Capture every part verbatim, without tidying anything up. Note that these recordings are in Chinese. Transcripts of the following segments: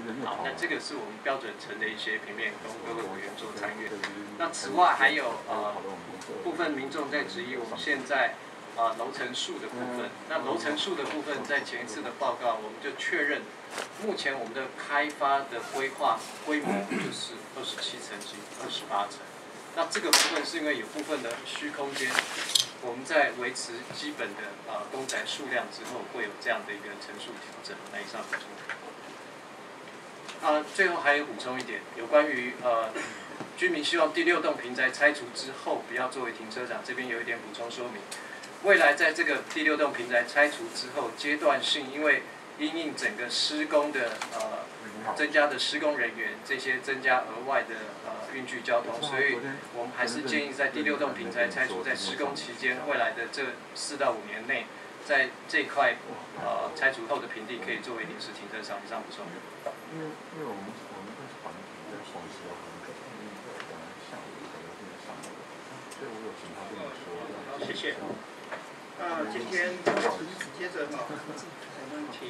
好，那这个是我们标准层的一些平面，供各位委员做参阅。那此外还有呃部分民众在质疑我们现在啊、呃、楼层数的部分。那楼层数的部分，在前一次的报告我们就确认，目前我们的开发的规划规模就是二十七层及二十八层。那这个部分是因为有部分的虚空间，我们在维持基本的呃公宅数量之后，会有这样的一个层数调整。那以上补充。啊，最后还有补充一点，有关于呃居民希望第六栋平宅拆除之后不要作为停车场，这边有一点补充说明。未来在这个第六栋平宅拆除之后，阶段性因为因应整个施工的呃增加的施工人员，这些增加额外的呃运具交通，所以我们还是建议在第六栋平宅拆除，在施工期间未来的这四到五年内，在这块呃拆除后的平地可以作为临时停车场。以上补充。 因为因为我们我们会环评在双溪要很可能因为我们下午可能会上楼，所以我有请他跟你说。 好，谢谢。那今天接着哈，我们请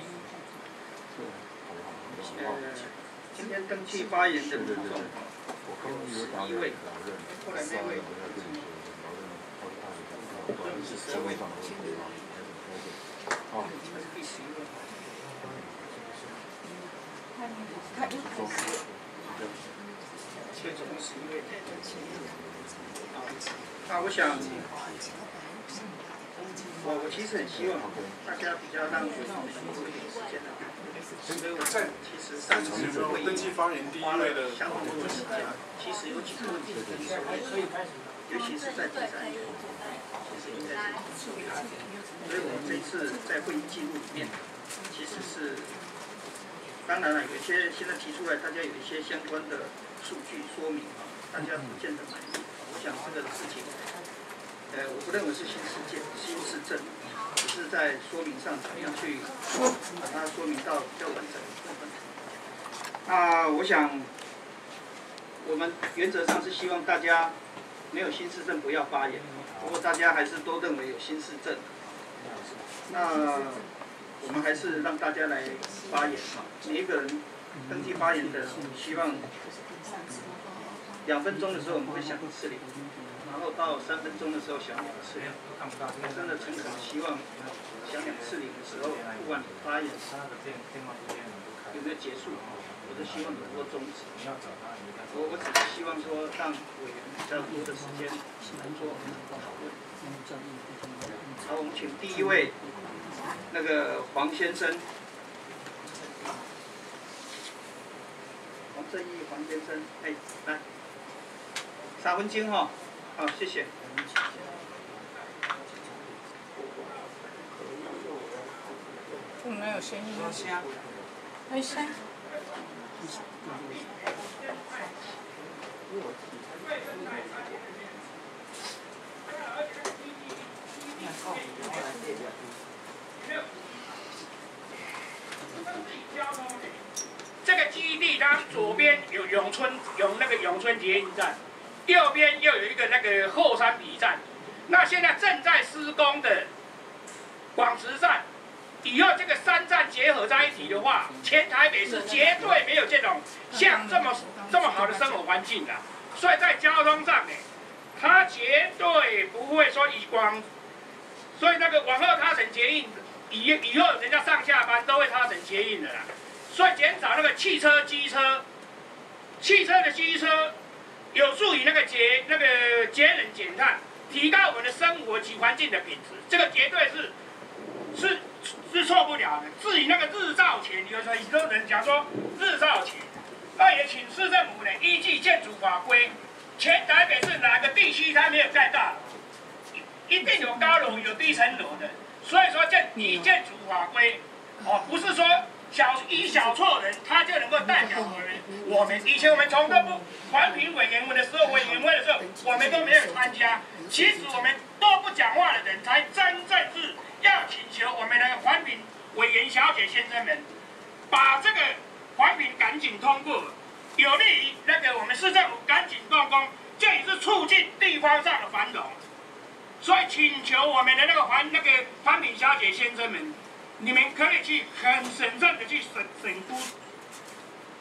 呃今天登记发言的民众有十一位，后来那位是十位，哦，这是第十一位。所以总共十一位。好，那我想，我我其实很希望大家比较让委员能够多一点时间来谈，所以我在其实上次会议花了相当多的时间，其实有几个问题跟各位，尤其是在第三点，其实应该是注意谈。所以我们这次在会议记录里面，其实是。当然了，有些现在提出来，大家有一些相关的数据说明啊，大家不见得满意。我想这个事情，呃，我不认为是新事件、新事证，只是在说明上怎么样去把它说明到比较完整的部分。那我想，我们原则上是希望大家没有新事证不要发言，不过大家还是都认为有新事证。那我们还是让大家来发言哈，每一个人登记发言的，希望两分钟的时候我们会响次铃，然后到三分钟的时候响两次铃。真的诚恳的希望响两次铃的时候，不管你发言有没有结束，我都希望能够终止。我我只是希望说让委员比较多的时间来做讨论。好，我们请第一位。那个黄先生，黄正义黄先生，哎，来，三分钟哈，好，谢谢。 不能有声音吗？没声。 这个基地它左边有永春有那个永春捷运站，右边又有一个那个后山比站。那现在正在施工的广慈站，以后这个三站结合在一起的话，全台北市绝对没有这种像这么这么好的生活环境的。所以在交通上呢，它绝对不会说以光，所以那个往后搭乘捷运。以以后人家上下班都会搭乘捷运的啦，所以减少那个汽车、机车，汽车的机车有助于那个节那个节能减碳，提高我们的生活及环境的品质，这个绝对是是是错不了的。至于那个日照权，有很多人讲说日照权，那也请市政府呢依据建筑法规，全台北市哪个地区它没有盖大楼，一定有高楼有低层楼的。所以说，建以建筑法规，哦，不是说小以小错人，他就能够代表我们。我们以前我们从这部环评委员会的时候，委员会的时候，我们都没有参加。其实我们都不讲话的人，才真正是要请求我们的环评委员小姐先生们，把这个环评赶紧通过，有利于那个我们市政府赶紧动工，这也是促进地方上的繁荣。所以请求我们的那个环那个环评小姐先生们，你们可以去很审慎的去审审估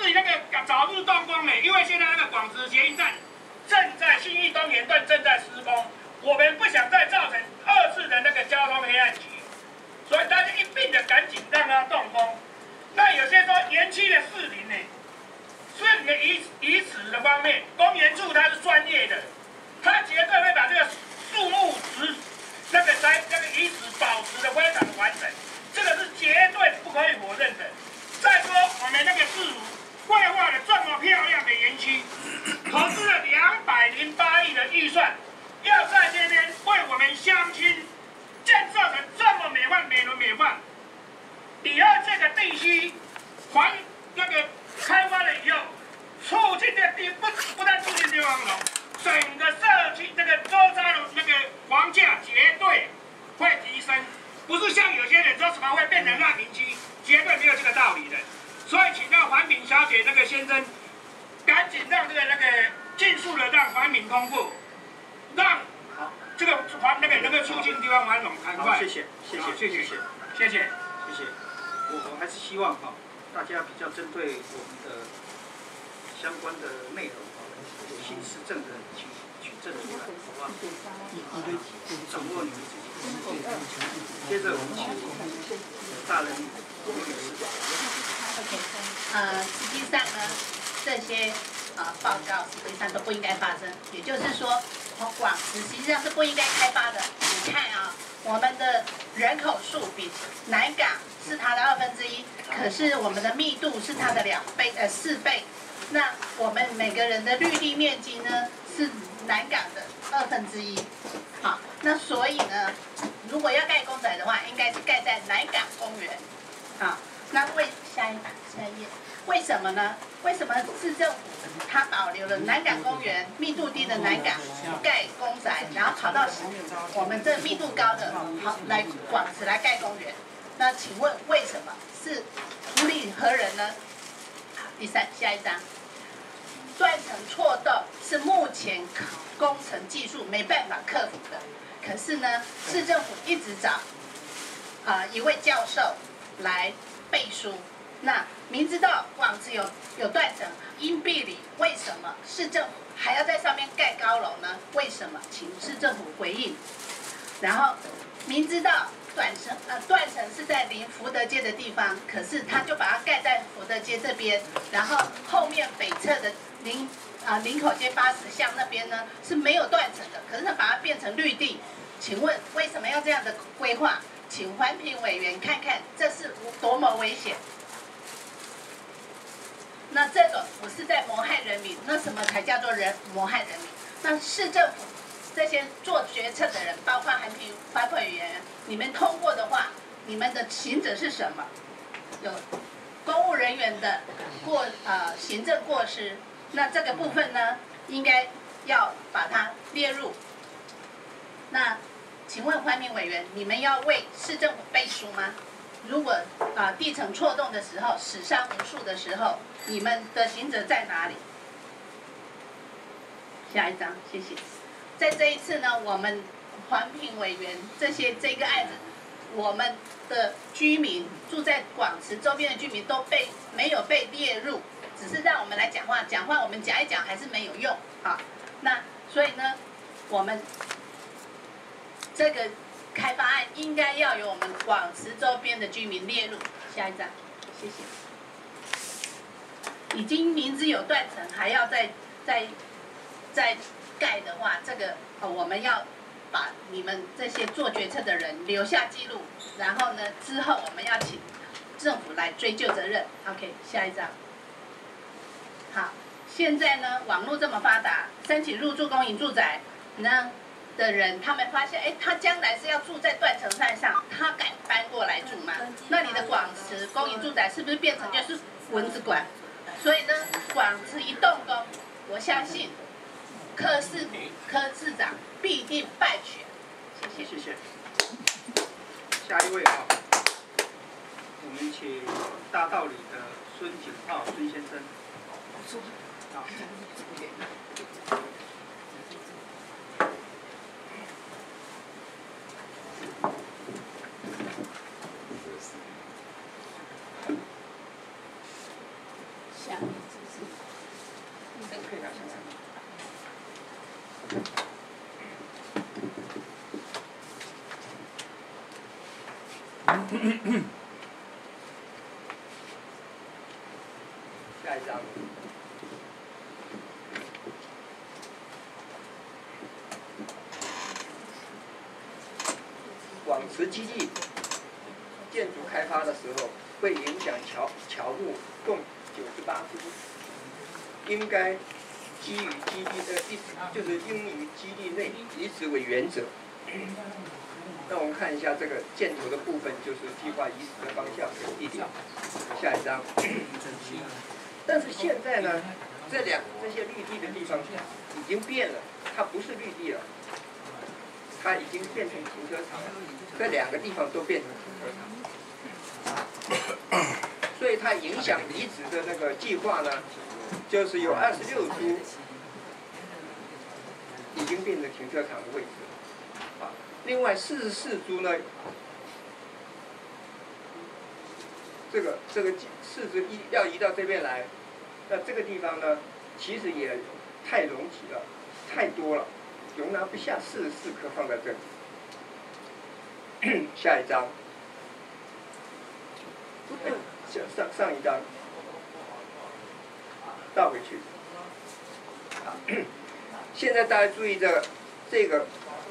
以那个早日动工呢，因为现在那个广慈捷运站正在信义东沿段正在施工，我们不想再造成二次的那个交通黑暗期，所以大家一并的赶紧让它动工。那有些说园区的士林呢，士林的遗遗址的方面，公园处它是专业的，它绝对会把这个树木植那个在那个遗址保持的非常完整，这个是绝对不可以否认的。再说我们那个市府规划了这么漂亮的园区，投资了两百零八亿的预算，要在这边为我们乡亲建设成这么美万美轮美奂。以后这个地区环那个开发了以后，促进这地不不但促进地方农，整个社区这个周遭的那个房价绝对会提升，不是像有些人说什么会变成难民区，绝对没有这个道理的。所以请到环评小姐那个先生，赶紧让这个那个尽速的让环评通过，让这个环那个能够促进地方繁荣赶快。 谢谢谢谢谢谢谢谢谢谢谢谢。我我还是希望哈，大家比较针对我们的相关的内容哈，有心施政的取取证出来，好不好？掌握你们自己的。接着我们请大人我们也是。 OK， 呃，实际上呢，这些呃报告实际上都不应该发生，也就是说，从广慈实际上是不应该开发的。你看啊，我们的人口数比南港是它的二分之一，可是我们的密度是它的两倍，呃四倍。那我们每个人的绿地面积呢是南港的二分之一。好，那所以呢，如果要盖公宅的话，应该是盖在南港公园。好，那为下一版下一页，为什么呢？为什么市政府它保留了南港公园密度低的南港盖公宅，然后跑到我们这密度高的好来广慈来盖公园？那请问为什么是无理何人呢？好，第三下一章，断层错动是目前工程技术没办法克服的，可是呢，市政府一直找啊、呃、一位教授来背书。那明知道广慈有有断层，因壁里为什么市政府还要在上面盖高楼呢？为什么？请市政府回应。然后明知道断层呃断层是在临福德街的地方，可是他就把它盖在福德街这边，然后后面北侧的林啊、呃、林口街八十巷那边呢是没有断层的，可是他把它变成绿地。请问为什么要这样的规划？请环评委员看看这是多么危险。那这种不是在谋害人民，那什么才叫做人谋害人民？那市政府这些做决策的人，包括环评环评委员，你们通过的话，你们的行者是什么？有公务人员的过呃行政过失，那这个部分呢，应该要把它列入。那请问环评委员，你们要为市政府背书吗？如果啊、呃、地层错动的时候，死伤无数的时候，你们的行者在哪里？下一张，谢谢。在这一次呢，我们环评委员这些这个案子，我们的居民住在广慈周边的居民都被没有被列入，只是让我们来讲话，讲话我们讲一讲还是没有用啊。那所以呢，我们这个开发案应该要由我们广慈周边的居民列入。下一张，谢谢。已经明知有断层，还要再再再盖的话，这个呃我们要把你们这些做决策的人留下记录，然后呢之后我们要请政府来追究责任。OK， 下一张。好，现在呢网络这么发达，申请入住公营住宅呢的人，他们发现，哎，他将来是要住在断层带上，他敢搬过来住吗？那你的广慈公营住宅是不是变成就是蚊子馆？所以呢，广慈一动工，我相信柯市府柯市长必定败选。谢谢。 谢谢。下一位啊，我们请大道理的孙景浩孙先生。好。 下。 这个可以拿上来。 下一张。广慈基地建筑开发的时候，会影响乔乔木共九十八株，应该基于基地的意思，就是应于基地内以此为原则。那我们看一下这个箭头的部分，就是计划移植的方向跟地点。下一张。但是现在呢，这两这些绿地的地方已经变了，它不是绿地了。它已经变成停车场了，这两个地方都变成停车场，所以它影响移植的那个计划呢，就是有二十六株已经变成停车场的位置，啊，另外四十四株呢，这个这个四株移要移到这边来，那这个地方呢，其实也太拥挤了，太多了。容纳不下四十四棵放在这里。下一张，上上上一张，倒回去。好，现在大家注意这个这个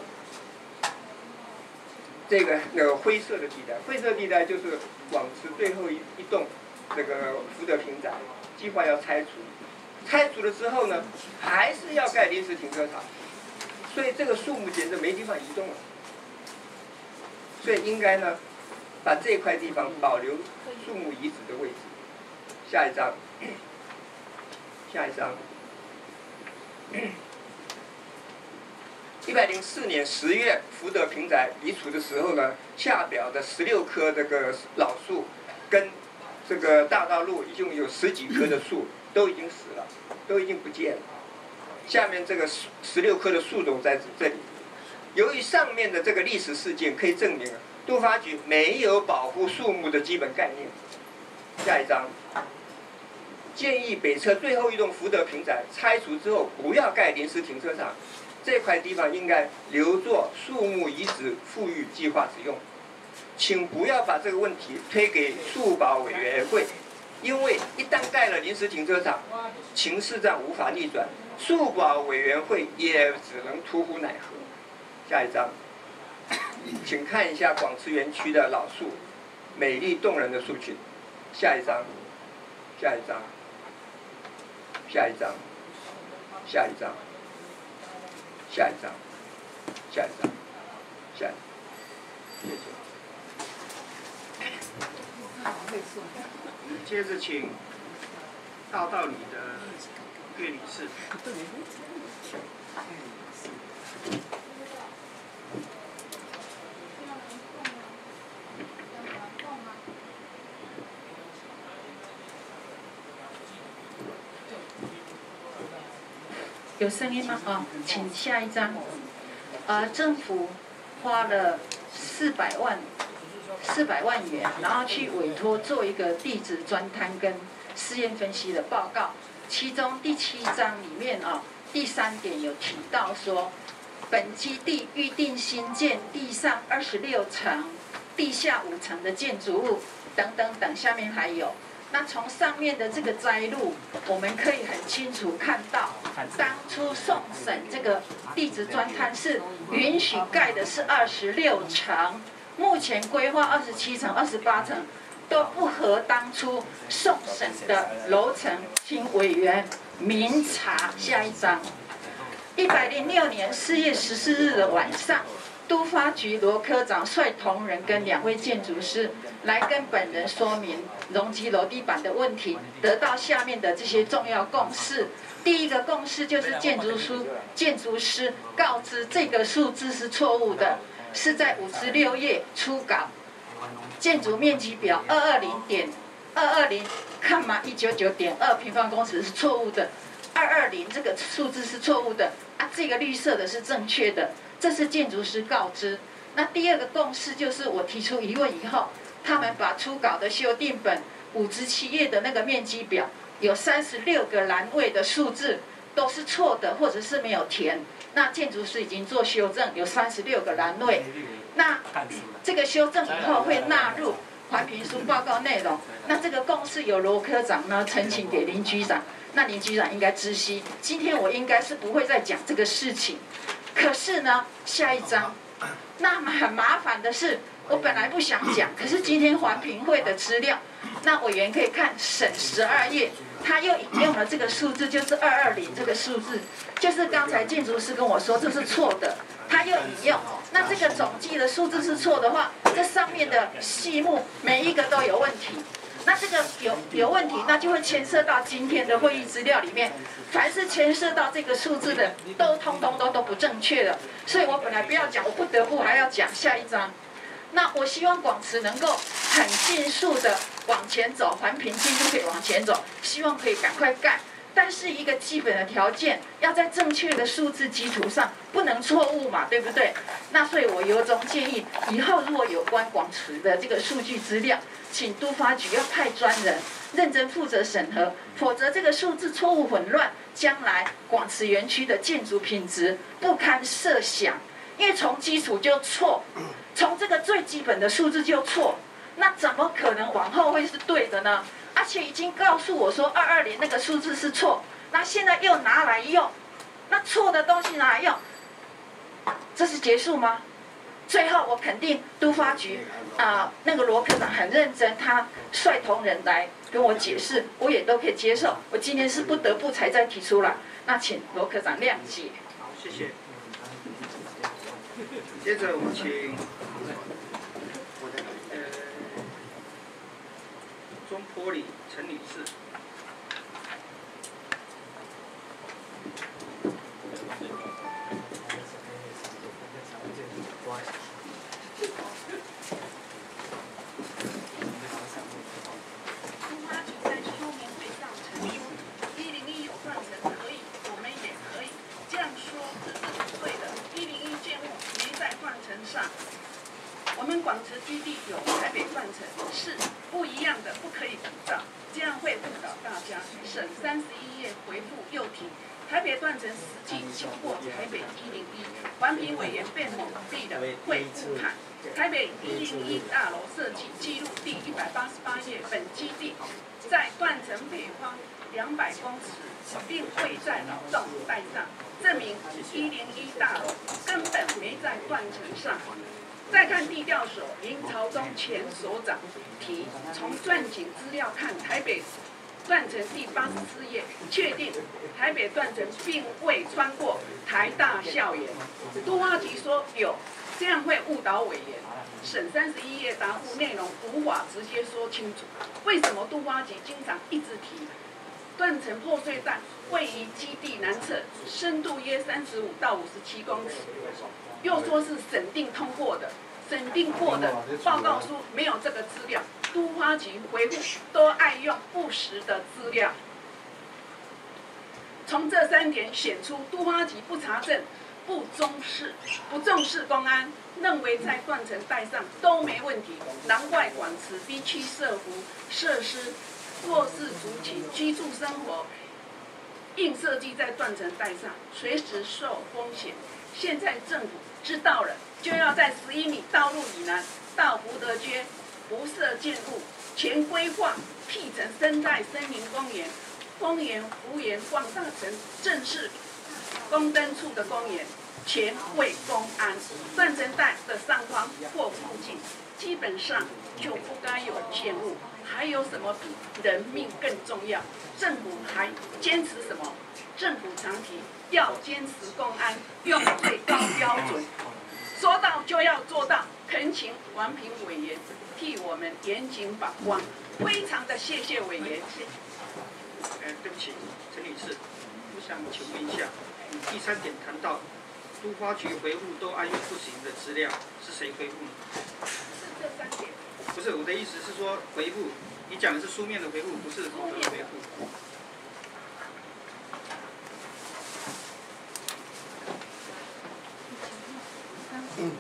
这个那个灰色的地带，灰色地带就是广慈最后一一栋这个福德平宅，计划要拆除。拆除了之后呢，还是要盖临时停车场。所以这个树木简直没地方移动了，所以应该呢，把这块地方保留树木移植的位置。下一张，下一张。一百零四年十月，福德平宅移除的时候呢，下表的十六棵这个老树，跟这个大道路一共有十几棵的树都已经死了，都已经不见了。下面这个十六棵的树种在这里，由于上面的这个历史事件，可以证明都发局没有保护树木的基本概念。下一张，建议北侧最后一栋福德平宅拆除之后，不要盖临时停车场，这块地方应该留作树木移植富裕计划使用。请不要把这个问题推给树保委员会，因为一旦盖了临时停车场，情势上无法逆转。树保委员会也只能屠湖乃河。下一张，请看一下广慈园区的老树，美丽动人的树群。下一张，下一张，下一张，下一张，下一张，下一张，下一张，谢谢。接着请道道里的岳理事。 有声音吗？哦，请下一张。呃，政府花了四百万。四百万元，然后去委托做一个地质专摊跟试验分析的报告。其中第七章里面啊、哦，第三点有提到说，本基地预定新建地上二十六层、地下五层的建筑物等等等，下面还有。那从上面的这个摘录，我们可以很清楚看到，当初送审这个地质专摊是允许盖的是二十六层。目前规划二十七层、二十八层都不合当初送审的楼层，请委员明察。下一章，一百零六年四月十四日的晚上，都发局罗科长率同仁跟两位建筑师来跟本人说明容积楼地板的问题，得到下面的这些重要共识。第一个共识就是建筑师建筑师告知这个数字是错误的。是在五十六页初稿，建筑面积表二二零点二二零，看嘛一九九点二平方公尺是错误的，二二零这个数字是错误的啊，这个绿色的是正确的，这是建筑师告知。那第二个共识就是我提出疑问以后，他们把初稿的修订本五至七页的那个面积表，有三十六个栏位的数字都是错的，或者是没有填。那建筑师已经做修正，有三十六个栏位。那这个修正以后会纳入环评书报告内容。那这个共识由罗科长呢呈请给林局长，那林局长应该知悉。今天我应该是不会再讲这个事情。可是呢，下一章，那么很麻烦的是，我本来不想讲，可是今天环评会的资料，那委员可以看省十二页，他又引用了这个数字，就是二二零这个数字，就是刚才建筑师跟我说这是错的，他又引用。那这个总计的数字是错的话，这上面的细目每一个都有问题。那这个有有问题，那就会牵涉到今天的会议资料里面，凡是牵涉到这个数字的，都通通都都不正确的。所以我本来不要讲，我不得不还要讲下一章。那我希望广慈能够很迅速的往前走，环评进度可以往前走，希望可以赶快盖。但是一个基本的条件，要在正确的数字基础上，不能错误嘛，对不对？那所以我由衷建议，以后如果有关广慈的这个数据资料，请都发局要派专人认真负责审核，否则这个数字错误混乱，将来广慈园区的建筑品质不堪设想。因为从基础就错，从这个最基本的数字就错，那怎么可能往后会是对的呢？而且已经告诉我说二二零那个数字是错，那现在又拿来用，那错的东西拿来用，这是结束吗？最后我肯定都发局啊、呃，那个罗科长很认真，他率同仁来跟我解释，我也都可以接受。我今天是不得不才再提出来，那请罗科长谅解。 好，谢谢。接着我们请呃中坡里陈女士。 我们广慈基地有台北断层是不一样的，不可以比照，这样会误导大家。省三十一页回复又提台北断层实际经过台北一零一，环评委员被蒙蔽的会误判。台北一零一大楼设计记录第一百八十八页，本基地在断层北方两百公尺，并未在劳动带上，证明一零一大楼根本没在断层上。再看地调所林朝忠前所长提，从钻井资料看，台北断层第八十四页确定台北断层并未穿过台大校园。都发局说有，这样会误导委员。省三十一页答复内容无法直接说清楚，为什么都发局经常一直提断层破碎带位于基地南侧，深度约三十五到五十七公尺。又说是审定通过的，审定过的报告书没有这个资料，都发局回复都爱用不实的资料。从这三点显出都发局不查证、不重视、不重视公安，认为在断层带上都没问题，难怪广慈地区设服设施弱势族群居住生活硬设计在断层带上，随时受风险。现在政府知道了，就要在十一米道路以南到福德街不设建物，全规划辟成生态森林公园，公园幅员放大成正式公灯处的公园，全为公安。断层带的上方或附近，基本上就不该有建物。还有什么比人命更重要？政府还坚持什么？政府常提要坚持公安，用最高标准，说到就要做到。恳请环评委员替我们严谨把关，非常的谢谢委员。 呃，对不起，陈女士，我想请问一下，你第三点谈到都发局回复都按用不行的资料，是谁回复呢？ 是这三点。 不是，我的意思是说回复，你讲的是书面的回复，不是口头的回复。 嗯。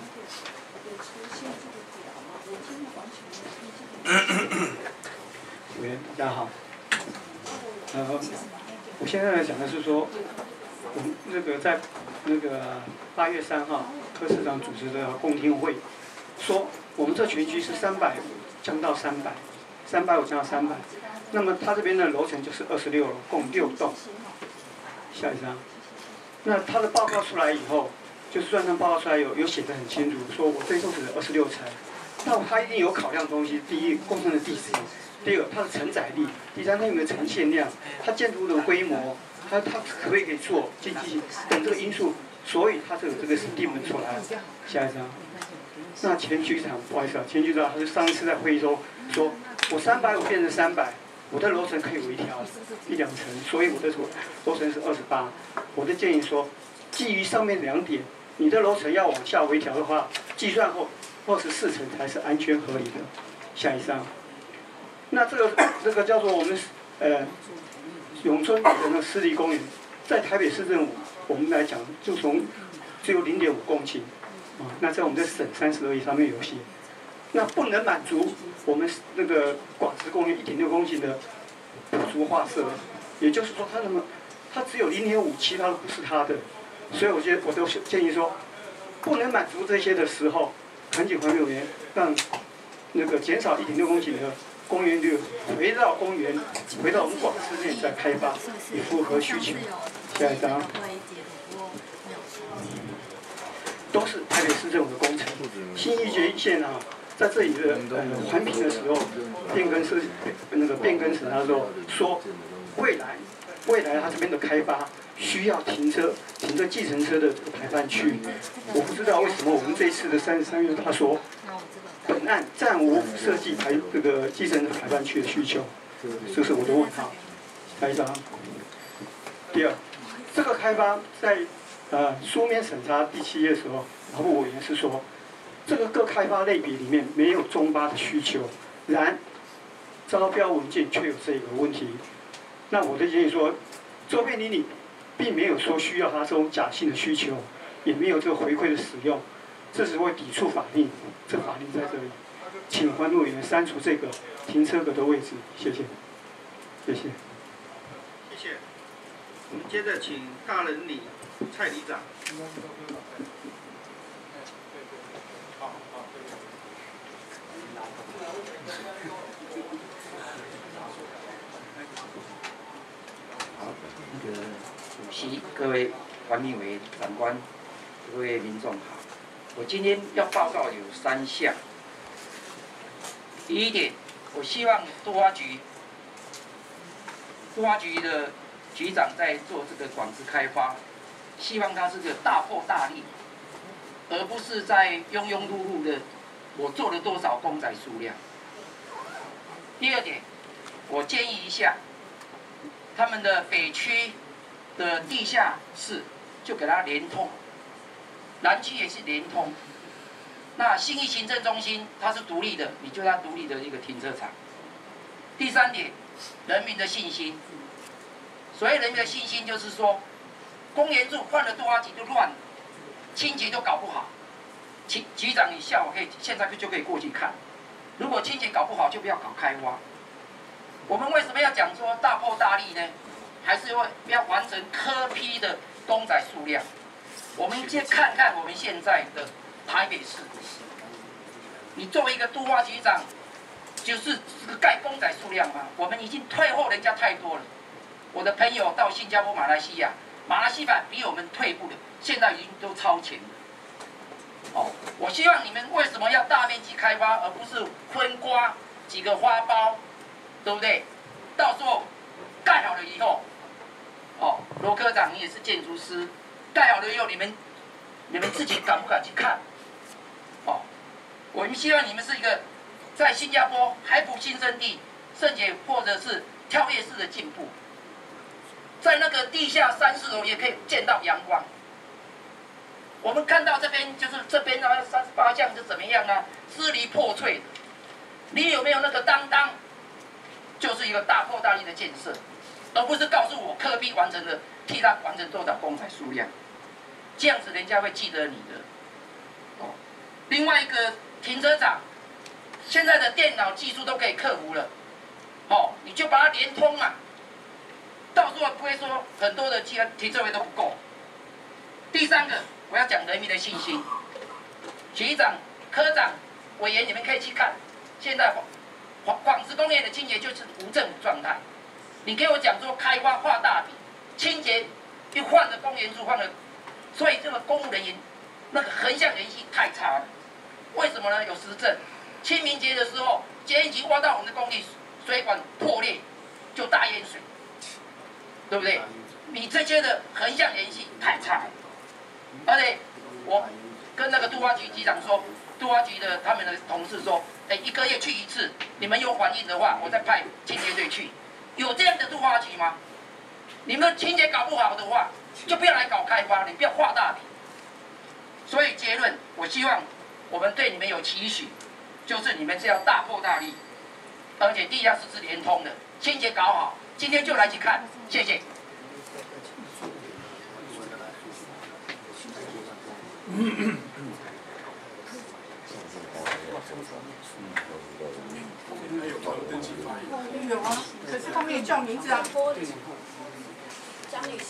委员大家好。呃，我现在讲的是说，我们那个在那个八月三号柯市长组织的公听会，说我们这全区是三百五降到三百，三百五降到三百。那么他这边的楼层就是二十六楼，共六栋。下一张。那他的报告出来以后，就是算账报告出来有有写得很清楚，说我这一栋只有二十六层。那他一定有考量的东西，第一，工程的地址；第二，它的承载力；第三，它有没有承线量；它建筑物的规模，它它可不可以做经济等这个因素，所以它就有这个定门出来。下一张。那前局长，不好意思啊，前局长他是上一次在会议中说，我三百五变成三百，我的楼层可以微调一两层，所以我的楼层是二十八。我的建议说，基于上面两点，你的楼层要往下微调的话，计算后。二十四层才是安全合理的。下一张。那这个这个叫做我们呃永春的那个湿地公园，在台北市政府我们来讲，就从只有零点五公顷啊。那在我们的省三十而已上面有写，那不能满足我们那个广慈公园一点六公顷的补足划设，也就是说它那么它只有零点五，其他的不是它的，所以我觉得我都建议说，不能满足这些的时候。环境环境委员让那个减少一点六公顷的公园率回到公园，回到我们广慈内再开发，以符合需求。下一张。都是台北市政府的工程。新义捷线啊，在这里的呃环评的时候，变更是那个变更审查的时候说，未来未来它这边的开发。需要停车，停在计程车的这个排班区。我不知道为什么我们这一次的三十三月他说，本案暂无设计排这个计程车排班区的需求，这是我的问号。下一张。第二，这个开发在呃书面审查第七页的时候，劳部委员是说，这个各开发类别里面没有中巴的需求，然招标文件却有这个问题。那我的建议说，周边邻里。并没有说需要他这种假性的需求，也没有这个回馈的使用，这只会抵触法令。这法令在这里，请环路委员删除这个停车格的位置，谢谢。谢谢。 谢谢。我们接着请大人里蔡里长。 好，那个。主席、各位环评委员、长官、各位民众好，我今天要报告有三项。第一点，我希望都发局、都发局的局长在做这个广慈开发，希望他是个大破大立，而不是在庸庸碌碌的我做了多少公仔数量。第二点，我建议一下，他们的北区。的地下室就给它连通，南区也是连通。那信义行政中心它是独立的，你就它独立的一个停车场。第三点，人民的信心。所谓人民的信心，就是说，公园处换了多少几就乱，清洁都搞不好。局局长，你下午可以现在就可以过去看。如果清洁搞不好，就不要搞开挖。我们为什么要讲说大破大立呢？还是会要完成科批的公仔数量。我们先看看我们现在的台北市，你作为一个都发局长，就是盖公仔数量吗？我们已经退后人家太多了。我的朋友到新加坡、马来西亚，马来西亚比我们退步了，现在已经都超前了。哦，我希望你们为什么要大面积开发，而不是分瓜几个花苞，对不对？到时候盖好了以后。哦，罗科长，你也是建筑师，盖好了以后，你们你们自己敢不敢去看？哦，我们希望你们是一个在新加坡海埔新生地，甚至或者是跳跃式的进步，在那个地下三四楼也可以见到阳光。我们看到这边就是这边啊，三十八巷是怎么样啊？支离破碎的。你有没有那个担当？就是一个大破大立的建设。而不是告诉我科批完成了，替他完成多少公仔数量，这样子人家会记得你的。哦，另外一个停车场，现在的电脑技术都可以克服了， 哦，你就把它连通嘛，到时候不会说很多的停停车位都不够。第三个，我要讲人民的信心。局长、科长、委员，你们可以去看，现在广广慈公园的清洁就是无政府状态。你给我讲说开发画大饼，清洁又换了公园处换了，所以这个公务人员那个横向联系太差了。为什么呢？有实证，清明节的时候，捷运局挖到我们的工地水管破裂，就大淹水，对不对？你这些的横向联系太差了，而且我跟那个都发局局长说，都发局的他们的同事说，哎，一个月去一次，你们有反应的话，我再派清洁队去。有这样的都发局吗？你们清洁搞不好的话，就不要来搞开发，你不要画大饼。所以结论，我希望我们对你们有期许，就是你们是要大破大立，而且地下室是连通的，清洁搞好。今天就来去看，谢谢。 有啊，可是他没有叫名字啊。 张女士。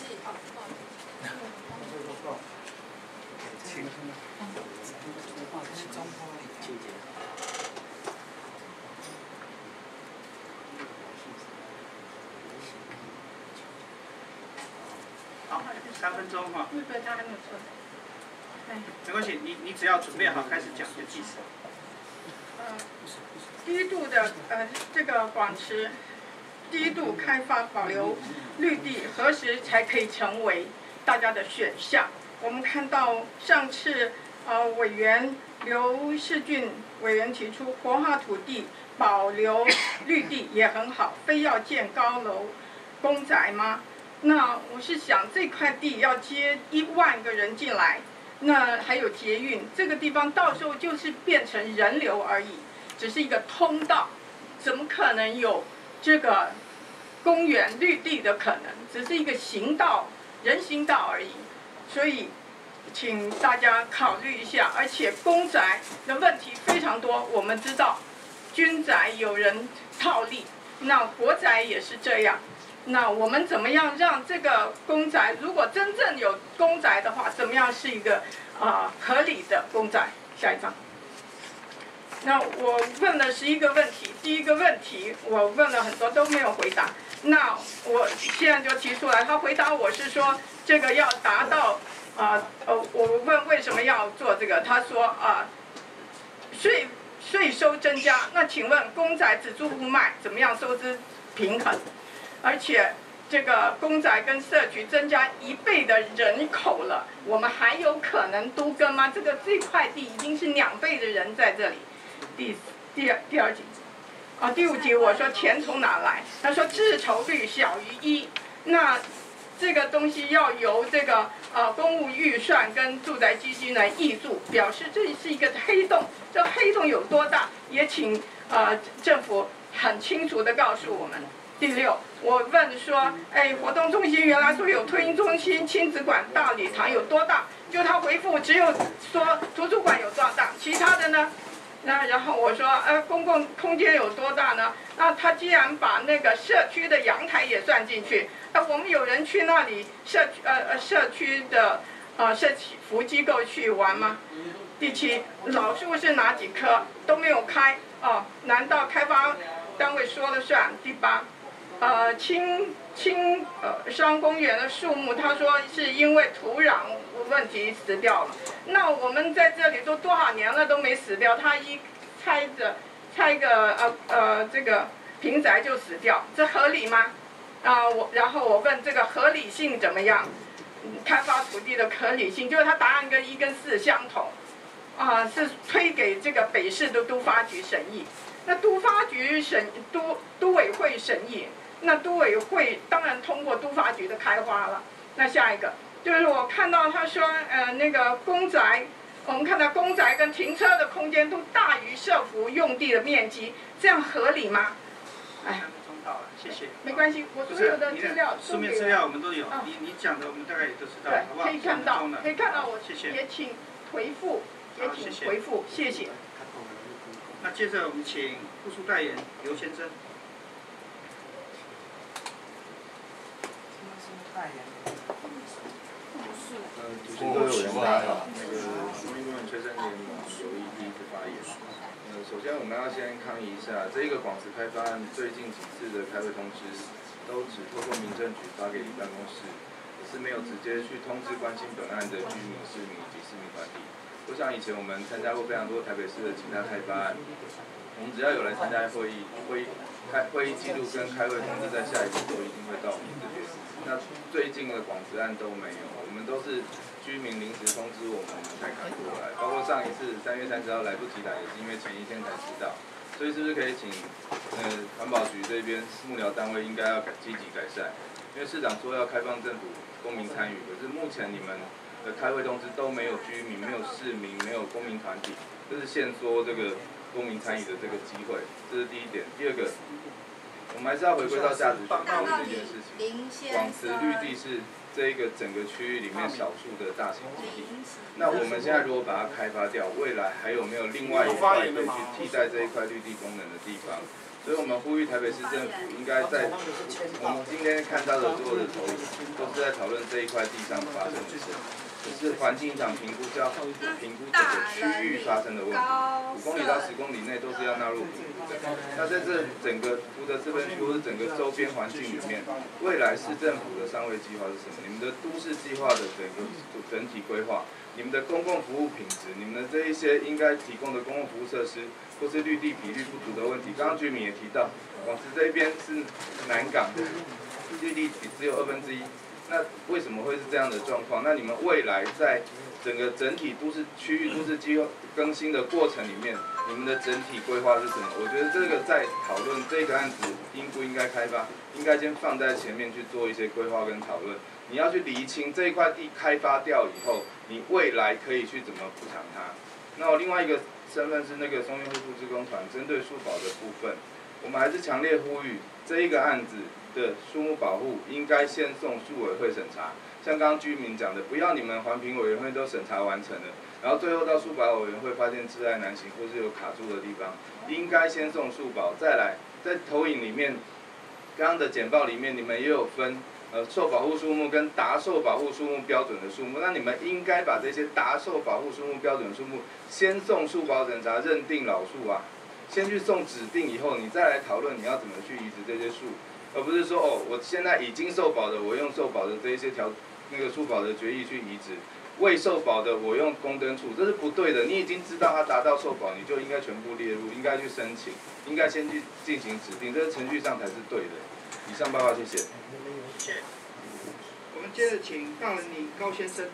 好，三分钟哈。 对，他还没有说。 没关系，你你只要准备好开始讲就计时。 呃，低度的呃这个广池，低度开发保留绿地，何时才可以成为大家的选项？我们看到上次呃委员刘世俊委员提出活化土地，保留绿地也很好，非要建高楼公宅吗？那我是想这块地要接一万个人进来。那还有捷运，这个地方到时候就是变成人流而已，只是一个通道，怎么可能有这个公园绿地的可能？只是一个行道、人行道而已。所以，请大家考虑一下。而且公宅的问题非常多，我们知道，军宅有人套利，那国宅也是这样。那我们怎么样让这个公宅，如果真正有公宅的话，怎么样是一个啊、呃、合理的公宅？下一张。那我问了十一个问题，第一个问题我问了很多都没有回答。那我现在就提出来，他回答我是说这个要达到啊呃我问为什么要做这个，他说啊、呃、税税收增加，那请问公宅只住不卖，怎么样收支平衡？而且这个公宅跟社区增加一倍的人口了，我们还有可能都更吗？这个这块地已经是两倍的人在这里。第第二第二集，啊第五集我说钱从哪来？他说自筹率小于一，那这个东西要由这个呃公务预算跟住宅基金来挹注，表示这是一个黑洞。这黑洞有多大？也请呃政府很清楚地告诉我们。第六，我问说，哎，活动中心原来说有托婴中心、亲子馆、大礼堂有多大？就他回复只有说图书馆有多大，其他的呢？那然后我说，呃，公共空间有多大呢？那他既然把那个社区的阳台也算进去，那我们有人去那里社区呃呃社区的呃社服机构去玩吗？第七，老树是哪几棵都没有开哦？难道开发单位说了算？第八。呃，青青呃山公园的树木，他说是因为土壤问题死掉了。那我们在这里都多少年了都没死掉，他一拆着拆个呃呃这个平宅就死掉，这合理吗？啊、呃，我然后我问这个合理性怎么样？开发土地的合理性，就是他答案跟一跟四相同，啊、呃，是推给这个北市的都发局审议。那都发局审都都委会审议。那都委会当然通过都发局的开发了。那下一个就是我看到他说，呃，那个公宅，我们看到公宅跟停车的空间都大于社福用地的面积，这样合理吗？哎， 中到了，谢谢。 没关系，我所有的资料书面资料我们都有，你你讲的我们大概也都知道，好不好？ 可以看到，可以看到我， 谢谢。 也请回复，也请回复，谢谢。 那接着我们请副书代言刘先生。 呃，主席各位委员大家好，那个公益工人催生联盟有意第一次发言。呃，首先我们要先抗议一下，这一个广慈开发案最近几次的开会通知，都只透过民政局发给你办公室，也是没有直接去通知关心本案的居民、市民以及市民团体。我想以前我们参加过非常多台北市的其他开发案，我们只要有人参加会议，会议开会议记录跟开会通知在下一步都一定会到我们这边。那最近的广慈案都没有，我们都是居民临时通知我们，我们才赶过来。包括上一次三月三十号来不及来，也是因为前一天才知道。所以是不是可以请呃环保局这边幕僚单位应该要改积极改善？因为市长说要开放政府公民参与，可是目前你们的开会通知都没有居民、没有市民、没有公民团体，这是限缩这个公民参与的这个机会，这是第一点。第二个，我们还是要回归到价值选择这件事情。广慈绿地是这一个整个区域里面少数的大型基地，那我们现在如果把它开发掉，未来还有没有另外一块可以去替代这一块绿地功能的地方？所以我们呼吁台北市政府应该在我们今天看到的所有的投影，都是在讨论这一块地上发生的事，就是环境影响评估是要评估整个区域发生的问题，五公里到十公里内都是要纳入评估的。那在这整个福德自分区或是整个周边环境里面，未来市政府的商位计划是什么？你们的都市计划的整个整体规划，你们的公共服务品质，你们的这一些应该提供的公共服务设施，或是绿地比率不足的问题。刚刚居民也提到，广慈这边是南港的，绿地只有二分之一。那为什么会是这样的状况？那你们未来在整个整体都市区域都市计划更新的过程里面，你们的整体规划是什么？我觉得这个在讨论这个案子应不应该开发，应该先放在前面去做一些规划跟讨论。你要去厘清这一块地开发掉以后，你未来可以去怎么补偿它。那我另外一个身份是那个松烟恢复志工团，针对树保的部分，我们还是强烈呼吁这一个案子的树木保护应该先送树委会审查，像刚刚居民讲的，不要你们环评委员会都审查完成了，然后最后到树保委员会发现窒碍难行或是有卡住的地方，应该先送树保，再来在投影里面，刚刚的简报里面你们也有分呃受保护树木跟达受保护树木标准的树木，那你们应该把这些达受保护树木标准的树木先送树保审查认定老树啊，先去送指定以后，你再来讨论你要怎么去移植这些树。而不是说哦，我现在已经受保的，我用受保的这一些条那个树保的决议去移植；未受保的，我用供灯处，这是不对的。你已经知道它达到受保，你就应该全部列入，应该去申请，应该先去进行指定，这个程序上才是对的。以上报告，谢谢。 谢谢。我们接着请大人李高先生。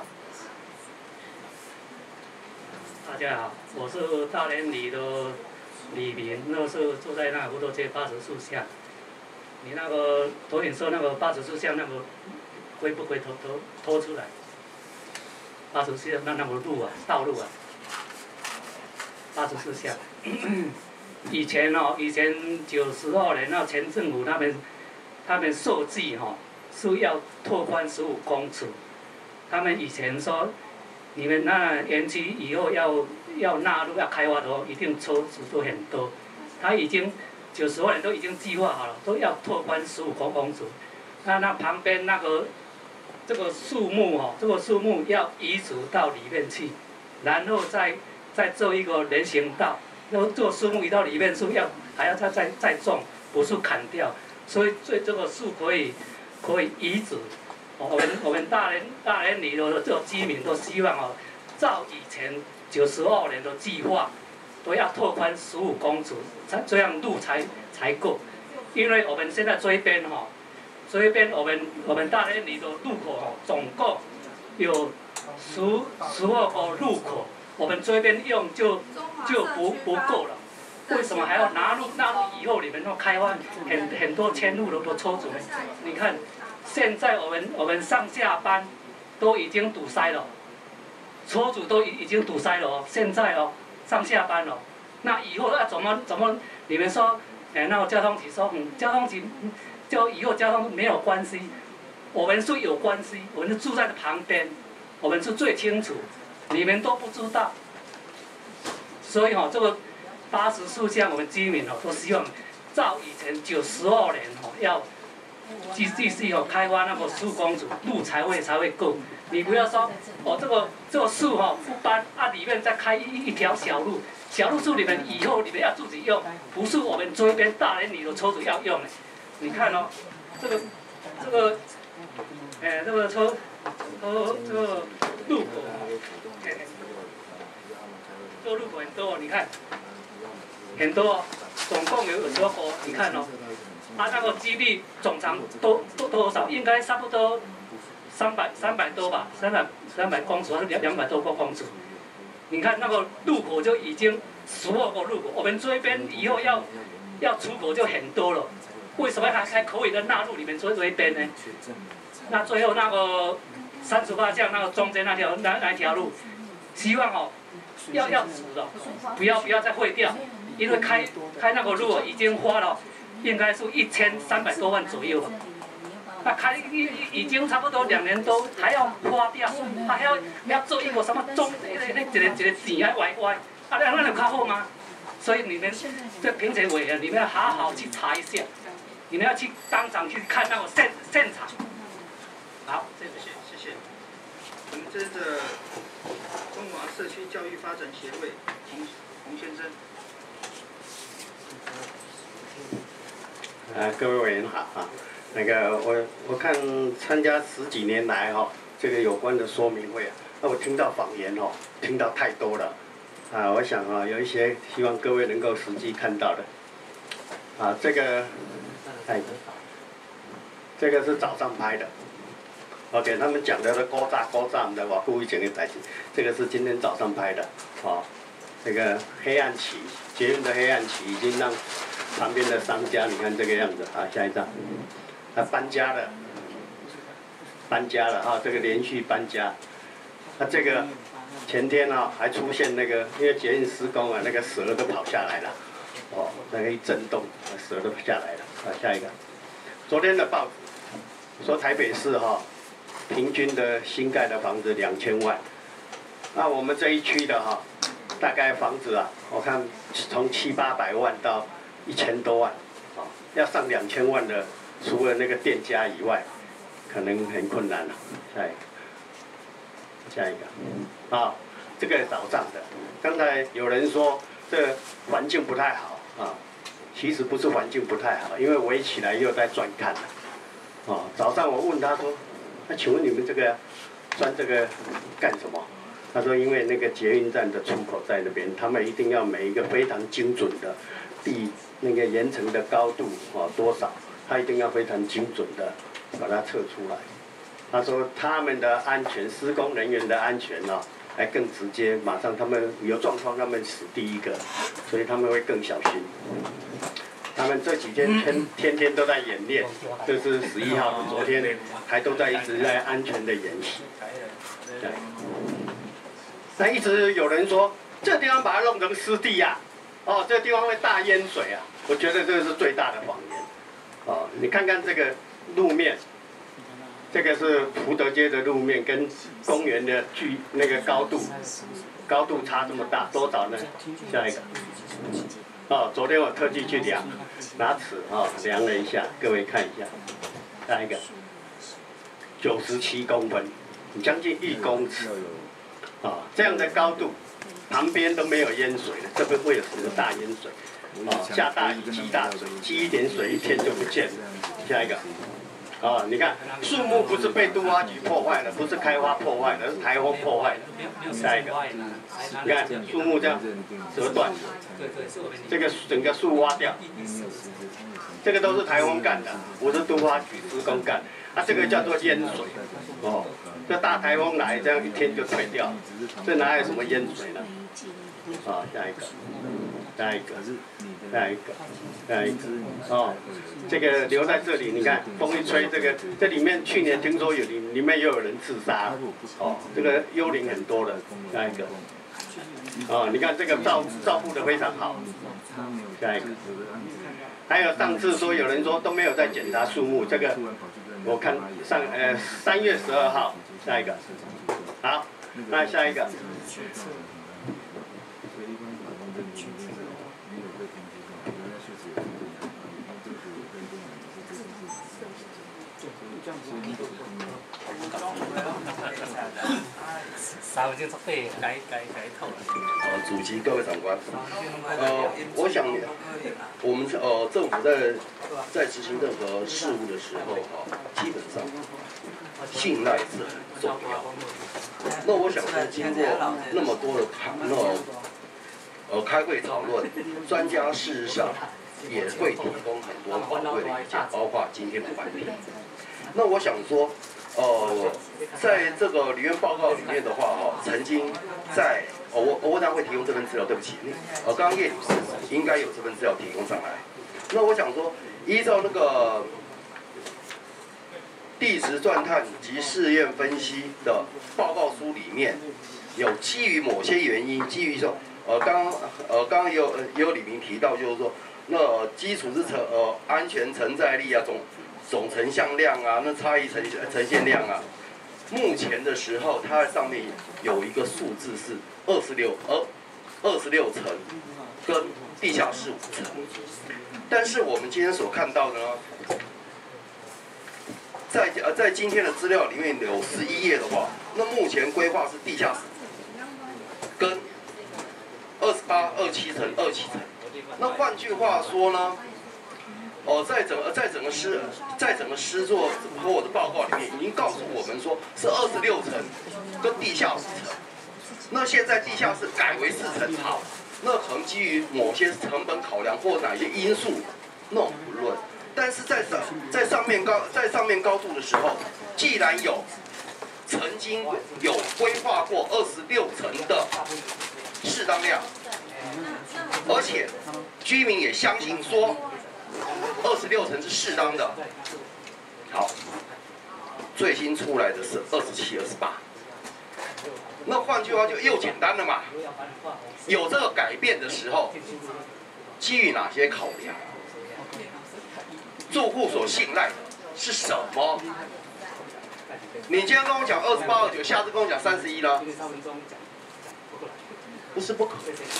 大家好，我是大连里的李明，那时候住在那福德街八十树下。你那个投影说那个八十树下那个会不会拖拖拖出来？八十树下那那个路啊，道路啊，八十树下。以前哦，以前九十二年那前政府他们他们设计哈、哦、是要拓宽十五公尺，他们以前说你们那园区以后要要纳入要开发的话，一定车子都很多，他已经。九十二年都已经计划好了，都要拓宽十五公尺。那那旁边那个这个树木哦，这个树木要移植到里面去，然后再再做一个人行道。然后这个树木移到里面去，要还要再再再种，不是砍掉。所以最这个树可以可以移植。我们我们大连大连里的这个居民都希望哦，照以前九十二年的计划。都要拓宽十五公尺，才这样路才才够。因为我们现在这一边哈，这一边我们我们大连里的路口哈，总共有十十二个路口，我们这边用就就不不够了。为什么还要纳入纳入以后你们要开发很很多迁入的车主呢？你看，现在我们我们上下班都已经堵塞了，车主都已已经堵塞了哦，现在哦。上下班了，那以后要怎么怎么？你们说，哎，那个交通局说，嗯，交通局就以后交通没有关系，我们是有关系，我们是住在旁边，我们是最清楚，你们都不知道。所以哈、哦，这个八十树下我们居民哦，都希望照以前九十二年哦，要继继续哦开发那个树公主，路才会才会够。你不要说哦这个这个树哈不搬啊，里面再开一一条小路，小路是你们以后你们要自己用，不是我们这边大连里的车主要用的。你看哦，这个这个，哎、这个车，呃这个路口，哎、这个路口很多，你看，很多，总共有二十多个，你看哦。它、啊、那个基地总长多多多少？应该差不多三百三百多吧，三百三百公尺还是两两百多个公尺？你看那个路口就已经十二个路口，我们这边以后要要出口就很多了。为什么还还可以的纳入你们这这一边呢？那最后那个三十八巷那个中间那条那那一条路，希望哦要要补的，不要不要再废掉，因为开开那个路已经花了。应该是一千三百多万左右吧。那开已已经差不多两年多，还要花掉，还要要做一个什么中那那一个一个钱还歪歪，啊，那那有较好吗？所以你们这评审委员，你们要好好去查一下，你们要去当场去看那个现现场。好，谢谢谢谢。我们这个中华社区教育发展协会洪洪先生。 呃，各位委员好啊，那个我我看参加十几年来哈、哦，这个有关的说明会啊，那我听到访言哦，听到太多了，啊，我想啊，有一些希望各位能够实际看到的，啊，这个，哎，这个是早上拍的，我给他们讲的是高炸高炸的，我故意讲的代志，这个是今天早上拍的，哦，这个黑暗期，捷运的黑暗期已经让。旁边的商家，你看这个样子啊，下一张，他搬家了，搬家了哈，这个连续搬家，那这个前天啊还出现那个，因为捷运施工啊，那个蛇都跑下来了，哦，那个一震动，蛇都跑下来了啊，下一个，昨天的报纸说台北市哈、平均的新盖的房子两千万，那我们这一区的哈、大概房子啊，我看从七八百万到。一千多万，啊，要上两千万的，除了那个店家以外，可能很困难了。下一个，下一个，啊，这个早上的，刚才有人说这环境不太好啊，其实不是环境不太好，因为围起来又在转看了。啊，早上我问他说，那请问你们这个钻这个干什么？他说因为那个捷运站的出口在那边，他们一定要每一个非常精准的地。那个岩层的高度啊多少，他一定要非常精准的把它测出来。他说他们的安全，施工人员的安全呢、啊，还更直接，马上他们有状况，他们死第一个，所以他们会更小心。他们这几天天天天都在演练，这是十一号，昨天还都在一直在安全的演习。对。那一直有人说，这地方把它弄成湿地呀、啊。哦，这个地方会大淹水啊！我觉得这个是最大的谎言。哦，你看看这个路面，这个是福德街的路面跟公园的距那个高度，高度差这么大，多少呢？下一个。哦，昨天我特地去量，拿尺哦量了一下，各位看一下，下一个，九十七公分，将近一公尺。啊、哦，这样的高度。旁边都没有淹水了，这边会有什么大淹水？哦，下大雨积大水，积一点水一天就不见了。下一个，啊，你看树木不是被都发局破坏了，不是开发破坏的，是台风破坏的。下一个，你看树木这样折断，这个整个树挖掉，这个都是台风干的，不是都发局施工干。啊，这个叫做淹水，哦，这大台风来，这样一天就退掉，这哪有什么淹水呢？啊，下一个，下一个，下一个，下一个，哦，这个留在这里，你看风一吹，这个这里面去年听说有里里面又有人自杀，哦，这个幽灵很多的，下一个，哦，你看这个照照顾得非常好，下一个，还有上次说有人说都没有在检查树木，这个。我看上呃三月十二号，下一个，好，那下一个， 三分钟作弊，改改改透了。 呃，主席、各位长官，呃，我想我们呃政府在在执行任何事务的时候哈、哦，基本上信赖是很重要的。那我想说，经过那么多的开那么呃开会讨论，专家事实上也会提供很多宝贵的意见，包括今天的环评。那我想说。呃，在这个里面报告里面的话，哈，曾经在，哦，我我等下会提供这份资料，对不起，呃，刚刚叶女士应该有这份资料提供上来。那我想说，依照那个地质钻探及试验分析的报告书里面，有基于某些原因，基于说，呃，刚呃刚刚也有也有李明提到，就是说，那基础是承呃安全承载力啊，总。总成像量啊，那差异呈呈现量啊，目前的时候，它上面有一个数字是二十六，二二十六层，跟地下室五层。但是我们今天所看到的呢，在呃在今天的资料里面有十一页的话，那目前规划是地下室跟二十八、二七层、二七层。那换句话说呢？哦，在整个在整个诗在整个诗作和我的报告里面，已经告诉我们说是二十六层跟地下五层。那现在地下室改为四层，好，那可能基于某些成本考量或哪些因素，那我们不论。但是在上在上面高在上面高度的时候，既然有曾经有规划过二十六层的适当量，而且居民也相信说。二十六层是适当的，好，最新出来的是二十七、二十八。那换句话就又简单了嘛？有这个改变的时候，基于哪些考量？住户所信赖的是什么？你今天跟我讲二十八、二九，下次跟我讲三十一了，不是不可。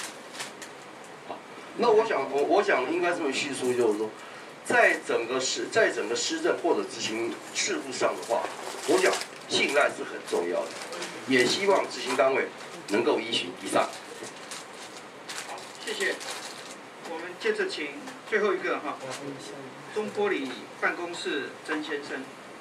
那我想，我我想应该这么叙述，就是说，在整个施在整个施政或者执行事务上的话，我想信赖是很重要的，也希望执行单位能够依循以上。 谢谢。我们接着请最后一个哈，中玻璃办公室曾先生。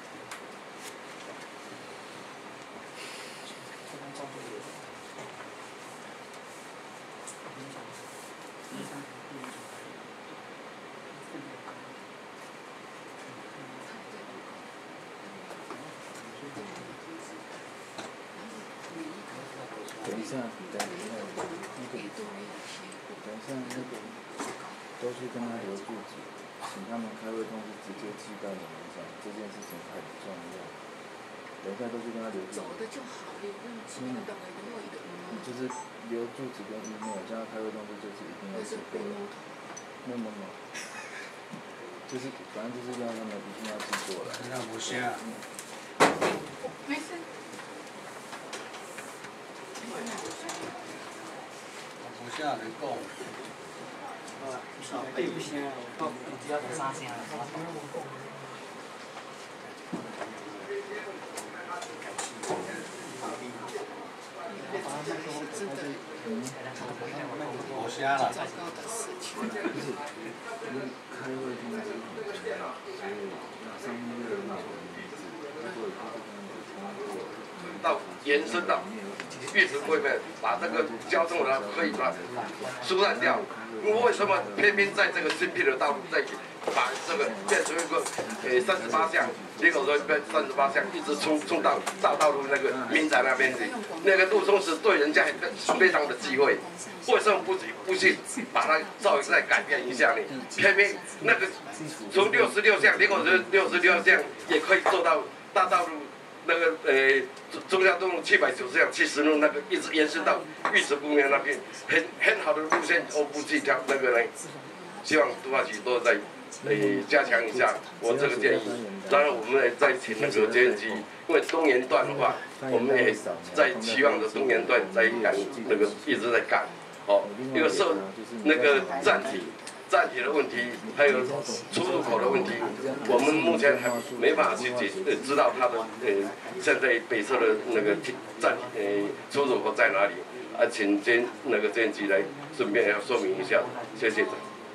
等一下，等一下，那个，等一下那个，都去跟他留住址，请他们开会通知直接寄到你们上，这件事情很重要。等一下都去跟他留住址。走的就好，留住址，嗯，就是留住址跟 email， 叫他开会通知就是一定要寄过来。没有没有，就是反正就是让他们一定要寄过来。那不行啊。 没事。 不下能讲。啊，哎有声，到只要三声。我瞎了。 开会通知，所以上面的那个名字，如果以后这个到延伸到玉石会面，把这个交通的可以把疏散掉。为什么偏偏在这个新辟的道路再把这个变成一个呃三十八巷，结果说变三十八巷一直冲冲到大道路那个民宅那边去，那个路中是对人家非常的忌讳。为什么不不去把它稍微再改变一下呢？偏偏那个从六十六巷，结果是六十六巷也可以做到大道路。那个呃，中央东路七百九十巷、七十路那个一直延伸到玉石公园那边，很很好的路线，都不去挑那个呢。希望都发局都在呃加强一下我这个建议。当然，我们也再请那个捷运局，因为东延段的话，我们也在期望着东延段在赶那个一直在赶，哦，一个设那个暂停。 站体的问题，还有出入口的问题，我们目前还没办法去解呃知道它的呃现在北侧的那个站呃出入口在哪里啊？请监那个监局来顺便要说明一下，谢谢。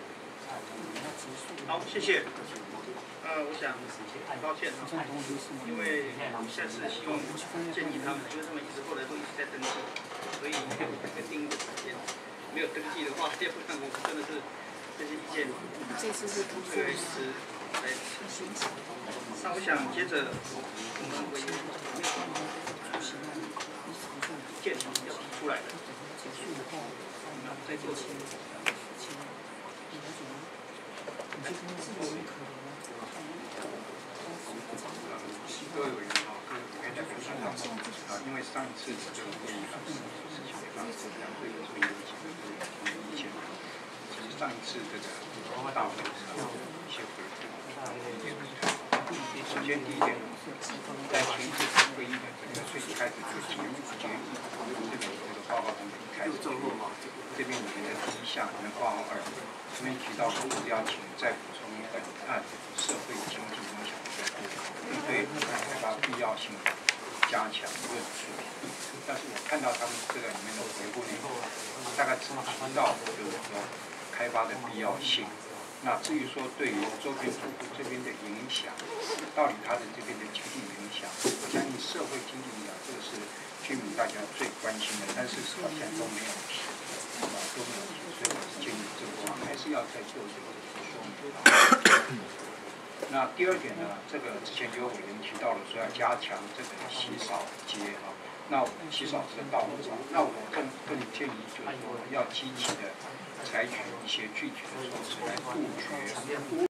好，谢谢。呃，我想很抱歉哈，因为下次希望建议他们，因为他们一直后来都一直在登记，所以会定一个时间。没有登记的话，要不然我们真的是这些意见，这次是这个一直来澄清。那我想接着我们委员呃意见要提出来的，那在座的。各位委员好，各位委员代表团好，啊，因为上一次这个会议啊，事情没办法这样，对这个会议有几个提意见。其实上一次这个大会的时候有一些回复，首先第一点，在前一次会议的这个最一开始这个结结议这个这个报告中的一开始，这边里面的第一项的报告二，这边提到说要请再补充本案社会经济影响的回顾。对开发必要性加强论述，但是我看到他们这个里面的回复内容，大概只提到就是说开发的必要性。那至于说对于周边住户这边的影响，到底它的这边的经济影响，我相信社会经济影响这个是居民大家最关心的，但是好像都没有提，啊都没有提，所以我是建议这个还是要再做这个说明。那第二点呢，这个之前就有委员提到了说要加强这个洗扫街啊，那洗扫这个道路上，那我更更建议就是说要积极的采取一些具体的措施来杜绝污